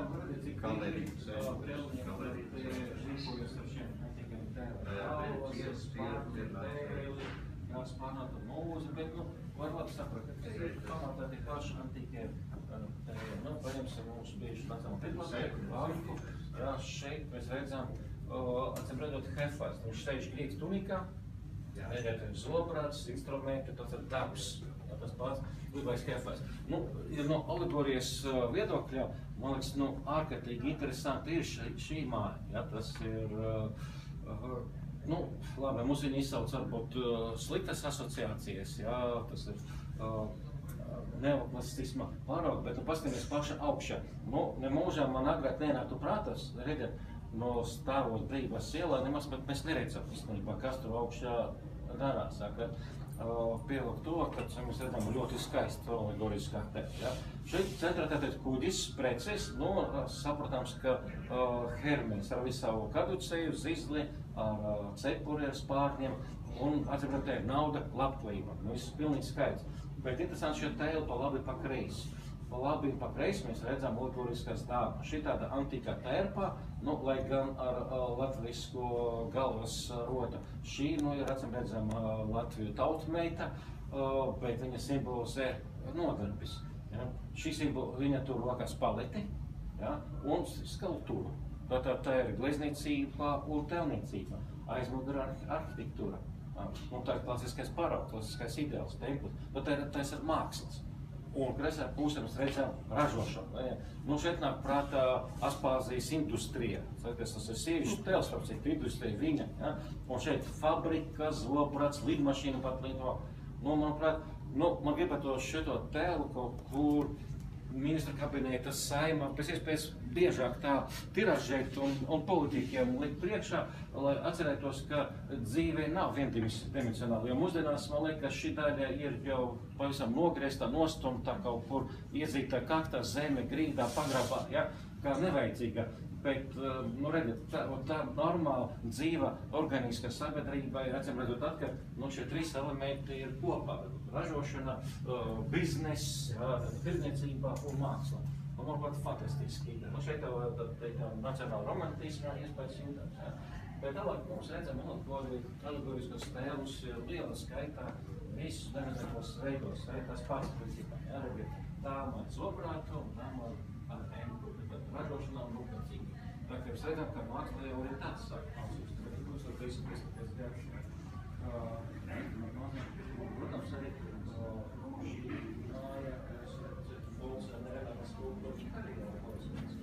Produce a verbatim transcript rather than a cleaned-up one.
redzam, cik Telnieki rīkojas ar šiem ne tikai tēlas, spārni, tēli, jā, spārnā tad mūzi, bet, nu, var labi saprast, ka tas ir pamatā tie paši antīkie tēli. Nu, paņemsim mūsu bijuši nacionālu bibliotēku, banku, jā, šeit mēs redzam, acīm redzot, Hefaists, viņš sēž grīgas tunikā, redziet, ir zobrāts, instrumenti, tas ir darbs, jā, tas pats, gribais Hefaists. Nu, ja no alegorijas viedokļa, man liekas, nu, ārkārtīgi interesanti ir šī, šī māja, jā, tas ir, uh, nu, labi, mums viņi izsauc varbūt uh, sliktas asociācijas, jā, tas ir uh, neoklasistisma parauga, bet nu paskaties paša augšā. Nu, nemūžām man agrāk nenāktu prātas, redziet, no stāvot brīvās ielā, nemaz pat mēs neredzam, īstenībā, kas tur augšā darās. Kad uh, pievilkt to, kad mēs redzam ļoti skaistu alegorijas kartē. Ja? Šeit centrā tātad kuģis, preces, nu, saprotams, ka uh, Hermēs ar visu savu kaduceju, zizli, ar uh, cepuri, ar spārņiem, un atzīmēt, te ir nauda, labklība. Nu, viss pilnīgi skaidrs. Bet interesanti šie tēli pa labi pa kreisi. Pa labi un pa kreisi mēs redzam alegoriskās dāmas. Šī tāda antīkā tērpa, nu, lai gan ar uh, latvisko galvas uh, rota. Šī, nu, ir acīm redzam uh, Latviju tautmeita, uh, bet viņa simbolizē nodarbis. Ja? Šī simbol, viņa tur rokās paleti, ja? Un skulptūra. Tātad tā ir gleznīcība un tēlniecība, aizmugurē arhitektūra. Un tā ir klasiskais paraugs, klasiskais ideāls, templis, bet tā ir, tā ir mākslas. Un kreisā pusē mēs redzam ražošanu. Nu, šeit nāk prātā Aspāzijas industrija. Tas ir sieviešu tēls, tāpēc industrija viņa. Ja? Un šeit fabrika, zobrats, lidmašīna pat lido. Nu, manuprāt, nu, man gribētu šito tēlu kaut kur ministra kabineta saimā pēc iespējas biežāk tā tiražēt un, un politiķiem likt priekšā, lai atcerētos, ka dzīve nav viendimensionāla. Jo mūsdienās, man liekas, šī daļa ir jau pavisam nogrieztā, nostumtā kaut kur iezītā kaktā, zeme, grīdā, pagrabā, ja? Kā nevajadzīga. Bet, nu, redziet, tā, tā normāla dzīva organiska sabiedrība ir, acīm redzot, tad, ka nu, šie trīs elementi ir kopā. Ražošana, uh, bizness, ja, tirdzniecība un māksla. Un, manuprāt, fantastiski. Nu, šeit jau tā nacionāla romantisma iespējas jūtams. Ja. Bet tālāk mums redzam alegoriskos tēlus liela skaitā visus demonstrētos veidos. Ja, tas pats, principā, ja, tām ar zobrātu un tām ar enku. Ražošanā un rūpniecīgi. Tā kā mēs redzam, ka māksla jau ir tāds sākums, bet būs ar trīs un trīs gadus. Protams, arī šī māja, kas ir Bolsē, neredāmas skulptūras, arī jau Bolsē.